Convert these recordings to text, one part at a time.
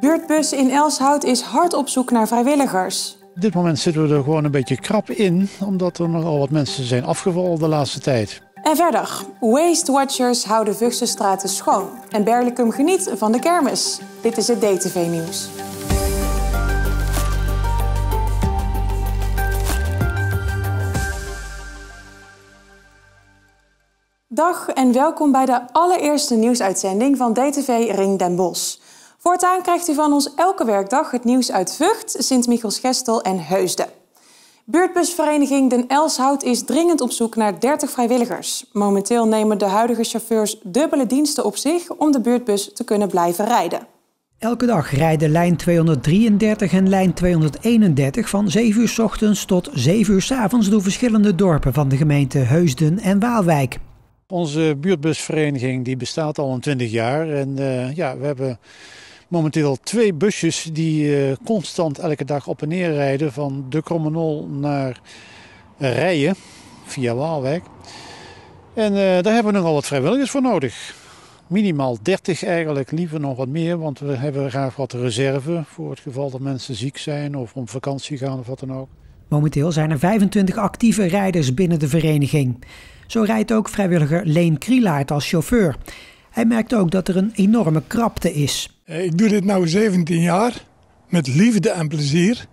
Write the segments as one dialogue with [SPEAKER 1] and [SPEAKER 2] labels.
[SPEAKER 1] Buurtbus in Elshout is hard op zoek naar vrijwilligers.
[SPEAKER 2] Op dit moment zitten we er gewoon een beetje krap in, omdat er nogal wat mensen zijn afgevallen de laatste tijd.
[SPEAKER 1] En verder, Waste Watchers houden Vughtse straten schoon. En Berlicum geniet van de kermis. Dit is het DTV Nieuws. Dag en welkom bij de allereerste nieuwsuitzending van DTV Ring Den Bosch. Voortaan krijgt u van ons elke werkdag het nieuws uit Vught, Sint-Michielsgestel en Heusden. Buurtbusvereniging Den Elshout is dringend op zoek naar 30 vrijwilligers. Momenteel nemen de huidige chauffeurs dubbele diensten op zich om de buurtbus te kunnen blijven rijden.
[SPEAKER 3] Elke dag rijden lijn 233 en lijn 231 van 7 uur 's ochtends tot 7 uur 's avonds door verschillende dorpen van de gemeente Heusden en Waalwijk.
[SPEAKER 2] Onze buurtbusvereniging die bestaat al 20 jaar en we hebben momenteel 2 busjes die constant elke dag op en neer rijden van de Krommernol naar Rijen via Waalwijk. En daar hebben we nogal wat vrijwilligers voor nodig. Minimaal 30 eigenlijk, liever nog wat meer, want we hebben graag wat reserve voor het geval dat mensen ziek zijn of op vakantie gaan of wat dan ook.
[SPEAKER 3] Momenteel zijn er 25 actieve rijders binnen de vereniging. Zo rijdt ook vrijwilliger Leen Krielaert als chauffeur. Hij merkt ook dat er een enorme krapte is.
[SPEAKER 4] Ik doe dit nu 17 jaar, met liefde en plezier.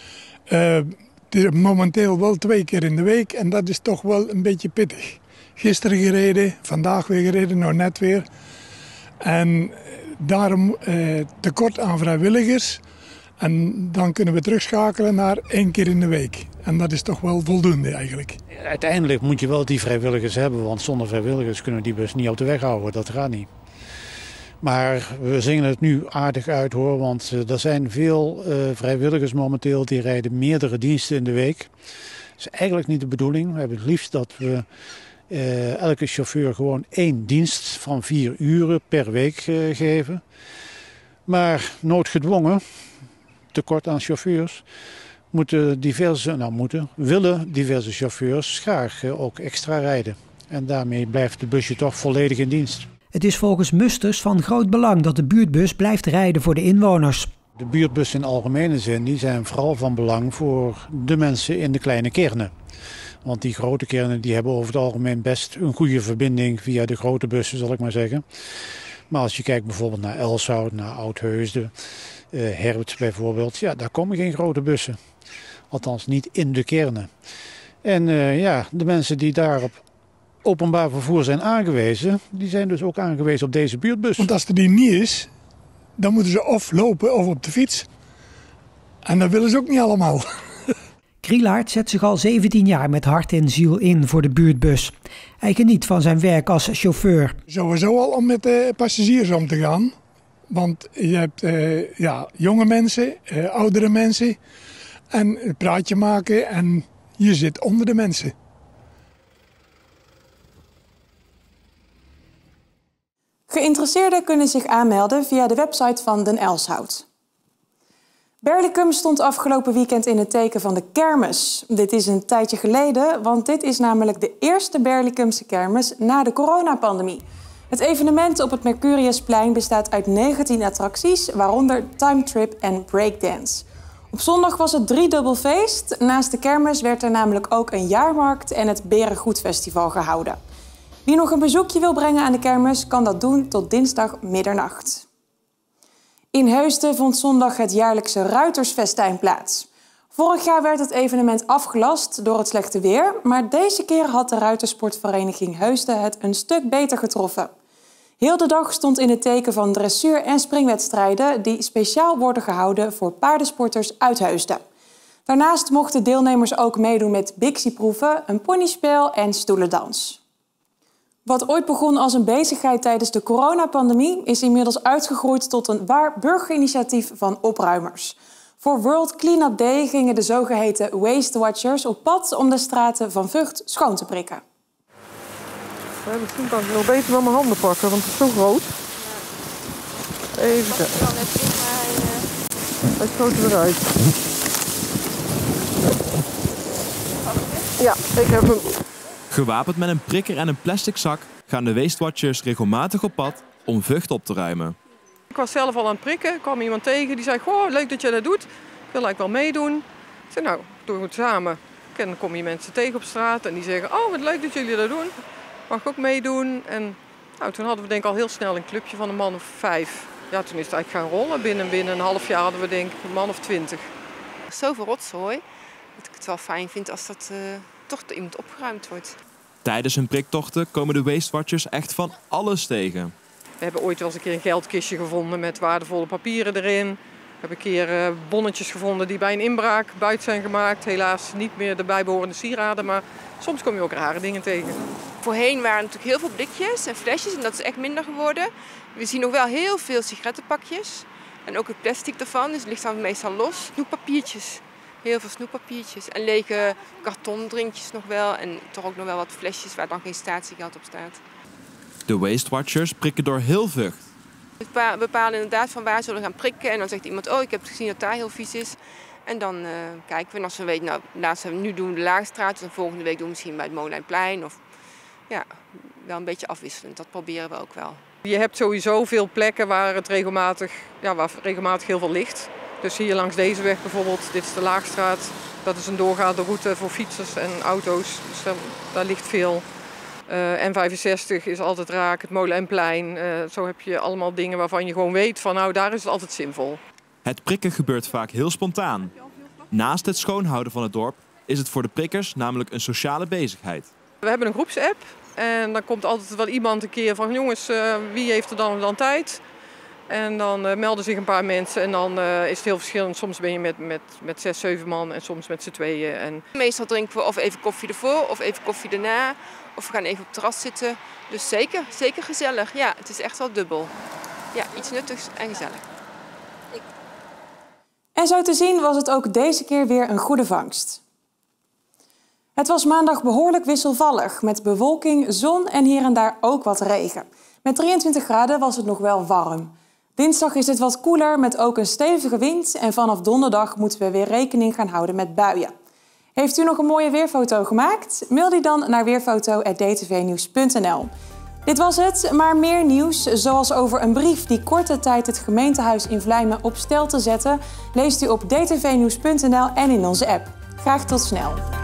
[SPEAKER 4] Momenteel wel 2 keer in de week en dat is toch wel een beetje pittig. Gisteren gereden, vandaag weer gereden, nou net weer. En daarom tekort aan vrijwilligers. En dan kunnen we terugschakelen naar 1 keer in de week. En dat is toch wel voldoende eigenlijk.
[SPEAKER 2] Uiteindelijk moet je wel die vrijwilligers hebben, want zonder vrijwilligers kunnen we die bus niet op de weg houden. Dat gaat niet. Maar we zingen het nu aardig uit hoor, want er zijn veel vrijwilligers momenteel die rijden meerdere diensten in de week. Dat is eigenlijk niet de bedoeling. We hebben het liefst dat we elke chauffeur gewoon 1 dienst van 4 uren per week geven. Maar noodgedwongen, tekort aan chauffeurs, willen diverse chauffeurs graag ook extra rijden. En daarmee blijft de busje toch volledig in dienst.
[SPEAKER 3] Het is volgens Musters van groot belang dat de buurtbus blijft rijden voor de inwoners.
[SPEAKER 2] De buurtbussen in algemene zin die zijn vooral van belang voor de mensen in de kleine kernen. Want die grote kernen die hebben over het algemeen best een goede verbinding via de grote bussen, zal ik maar zeggen. Maar als je kijkt bijvoorbeeld naar Elshout, naar Oud-Heusden, Herpt bijvoorbeeld, ja, daar komen geen grote bussen. Althans niet in de kernen. En de mensen die daar op openbaar vervoer zijn aangewezen, die zijn dus ook aangewezen op deze buurtbus.
[SPEAKER 4] Want als er die niet is, dan moeten ze of lopen of op de fiets. En dat willen ze ook niet allemaal.
[SPEAKER 3] Krielaert zet zich al 17 jaar met hart en ziel in voor de buurtbus. Hij geniet van zijn werk als chauffeur.
[SPEAKER 4] Sowieso al om met de passagiers om te gaan. Want je hebt jonge mensen, oudere mensen. En een praatje maken en je zit onder de mensen.
[SPEAKER 1] Geïnteresseerden kunnen zich aanmelden via de website van Den Elshout. Berlicum stond afgelopen weekend in het teken van de kermis. Dit is een tijdje geleden, want dit is namelijk de eerste Berlicumse kermis na de coronapandemie. Het evenement op het Mercuriusplein bestaat uit 19 attracties, waaronder Time Trip en Breakdance. Op zondag was het driedubbel feest. Naast de kermis werd er namelijk ook een jaarmarkt en het Berengoedfestival gehouden. Wie nog een bezoekje wil brengen aan de kermis, kan dat doen tot dinsdag middernacht. In Heusden vond zondag het jaarlijkse Ruitersfestijn plaats. Vorig jaar werd het evenement afgelast door het slechte weer, maar deze keer had de Ruitersportvereniging Heusden het een stuk beter getroffen. Heel de dag stond in het teken van dressuur- en springwedstrijden die speciaal worden gehouden voor paardensporters uit Heusden. Daarnaast mochten deelnemers ook meedoen met bixieproeven, een ponyspel en stoelendans. Wat ooit begon als een bezigheid tijdens de coronapandemie is inmiddels uitgegroeid tot een waar burgerinitiatief van opruimers. Voor World Cleanup Day gingen de zogeheten Waste Watchers op pad om de straten van Vught schoon te prikken.
[SPEAKER 5] Misschien kan ik nog beter met mijn handen pakken, want het is zo groot. Even kijken. Hij schoot er weer uit. Ja, ik heb hem.
[SPEAKER 6] Gewapend met een prikker en een plastic zak gaan de Waste Watchers regelmatig op pad om Vught op te ruimen.
[SPEAKER 5] was zelf al aan het prikken. Ik kwam iemand tegen die zei, goh, leuk dat jij dat doet. Ik wil eigenlijk wel meedoen. Ik zei, nou, doen we het samen. En dan kom je mensen tegen op straat en die zeggen, oh, wat leuk dat jullie dat doen. Mag ik ook meedoen? En nou, toen hadden we denk ik al heel snel een clubje van een man of 5. Ja, toen is het eigenlijk gaan rollen. Binnen een half jaar hadden we denk ik een man of 20.
[SPEAKER 6] Zoveel rotzooi dat ik het wel fijn vind als dat toch door iemand opgeruimd wordt.
[SPEAKER 7] Tijdens hun priktochten komen de Waste Watchers echt van alles tegen.
[SPEAKER 5] We hebben ooit wel eens een keer een geldkistje gevonden met waardevolle papieren erin. We hebben een keer bonnetjes gevonden die bij een inbraak buiten zijn gemaakt. Helaas niet meer de bijbehorende sieraden, maar soms kom je ook rare dingen tegen.
[SPEAKER 6] Voorheen waren er natuurlijk heel veel blikjes en flesjes en dat is echt minder geworden. We zien nog wel heel veel sigarettenpakjes en ook het plastic ervan, dus het ligt dan meestal los. Snoeppapiertjes, heel veel snoeppapiertjes en lege kartondrinkjes nog wel en toch ook nog wel wat flesjes waar dan geen statiegeld op staat.
[SPEAKER 7] De Waste Watchers prikken door heel Vught.
[SPEAKER 6] We bepalen inderdaad van waar zullen we gaan prikken en dan zegt iemand, oh ik heb gezien dat daar heel vies is. En dan kijken we en als we weten, nou nu doen we de Laagstraat, dus de volgende week doen we misschien bij het Molenplein. Of ja, wel een beetje afwisselend, dat proberen we ook wel.
[SPEAKER 5] Je hebt sowieso veel plekken waar het regelmatig heel veel ligt. Dus hier langs deze weg bijvoorbeeld, dit is de Laagstraat. Dat is een doorgaande route voor fietsers en auto's, dus daar ligt veel. N65 is altijd raak, het Molenplein. Zo heb je allemaal dingen waarvan je gewoon weet van nou daar is het altijd zinvol.
[SPEAKER 7] Het prikken gebeurt vaak heel spontaan. Naast het schoonhouden van het dorp is het voor de prikkers namelijk een sociale bezigheid.
[SPEAKER 5] We hebben een groepsapp en dan komt altijd wel iemand een keer van jongens, wie heeft er dan tijd? En dan melden zich een paar mensen en dan is het heel verschillend. Soms ben je met 6, 7 man en soms met z'n tweeën. En
[SPEAKER 6] meestal drinken we of even koffie ervoor of even koffie erna. Of we gaan even op het terras zitten. Dus zeker gezellig. Ja, het is echt wel dubbel. Ja, iets nuttigs en gezellig.
[SPEAKER 1] En zo te zien was het ook deze keer weer een goede vangst. Het was maandag behoorlijk wisselvallig, met bewolking, zon en hier en daar ook wat regen. Met 23 graden was het nog wel warm. Dinsdag is het wat koeler met ook een stevige wind en vanaf donderdag moeten we weer rekening gaan houden met buien. Heeft u nog een mooie weerfoto gemaakt? Mail die dan naar weerfoto@dtvnieuws.nl. Dit was het, maar meer nieuws, zoals over een brief die korte tijd het gemeentehuis in Vlijmen op stelte zette, leest u op dtvnieuws.nl en in onze app. Graag tot snel.